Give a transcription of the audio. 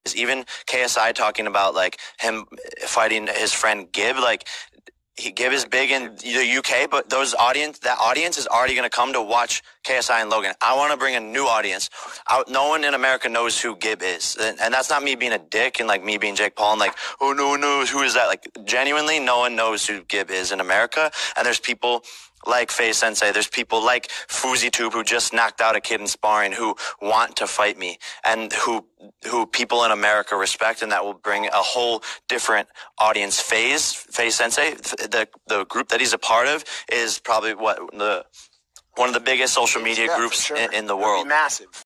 Even KSI talking about like him fighting his friend Gib, like Gib is big in the UK, but that audience is already going to come to watch KSI and Logan. I want to bring a new audience. No one in America knows who Gib is. And that's not me being a dick and like me being Jake Paul and like, oh, no one knows who is that? Like genuinely, no one knows who Gib is in America. And there's people like Faze Sensei, there's people like FuziTube who just knocked out a kid in sparring who want to fight me and who people in America respect, and that will bring a whole different audience. Faze Sensei, the group that he's a part of is probably one of the biggest social media groups in the world. Massive.